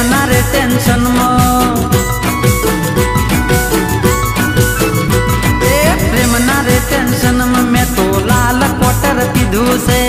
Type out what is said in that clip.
ना रे टेंशन में प्रेम ना रे टेंशन में मैं तो लाल क्वार्टर पीधू से